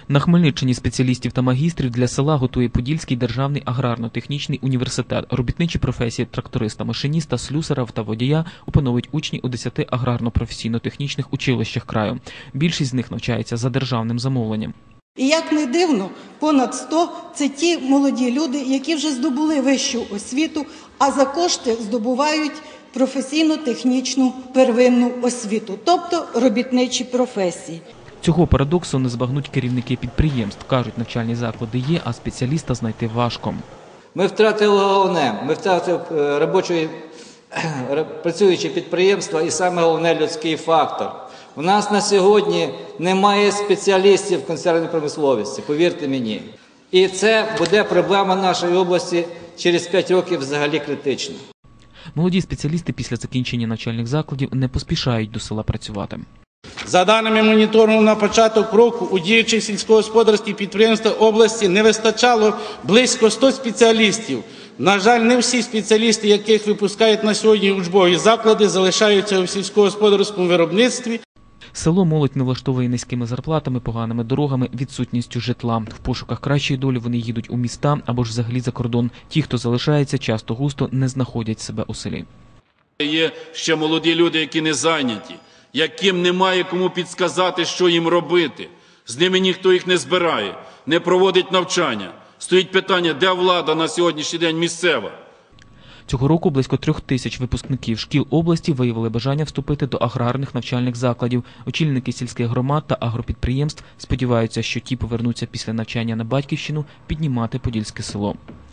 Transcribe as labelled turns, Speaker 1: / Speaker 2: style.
Speaker 1: На Хмельниччині спеціалістів та магістрів для села готує Подільський державний аграрно-технічний університет. Робітничі професії тракториста, машиніста, слюсара та водія опановують учні у 10 аграрно-професійно-технічних училищах краю. Більшість з них навчається за державним замовленням.
Speaker 2: І як не дивно, понад 100 – це ті молоді люди, які вже здобули вищу освіту, а за кошти здобувають професійно-технічну первинну освіту, тобто робітничі професії.
Speaker 1: Цього парадоксу не збагнуть керівники підприємств. Кажуть, навчальні заклади є, а спеціаліста знайти важко.
Speaker 3: Ми втратили головне, ми втратили працюючі підприємства і саме головне – людський фактор. У нас на сьогодні немає спеціалістів в консервній промисловості, повірте мені. І це буде проблема нашої області через 5 років взагалі критична.
Speaker 1: Молоді спеціалісти після закінчення навчальних закладів не поспішають до села працювати.
Speaker 4: За даними моніторингу, на початок року у діючих сільськогосподарських підприємствах області не вистачало близько 100 спеціалістів. На жаль, не всі спеціалісти, яких випускають на сьогодні учбові заклади, залишаються у сільськогосподарському виробництві.
Speaker 1: Село молодь не влаштовує низькими зарплатами, поганими дорогами, відсутністю житла. В пошуках кращої долі вони їдуть у міста або ж взагалі за кордон. Ті, хто залишається, часто-густо не знаходять себе у селі.
Speaker 5: Є ще молоді люди, які не зайняті, яким немає кому підсказати, що їм робити. З ними ніхто їх не збирає, не проводить навчання. Стоїть питання, де влада на сьогоднішній день місцева?
Speaker 1: Цього року близько 3000 випускників шкіл області виявили бажання вступити до аграрних навчальних закладів. Очільники сільських громад та агропідприємств сподіваються, що ті повернуться після навчання на батьківщину піднімати подільське село.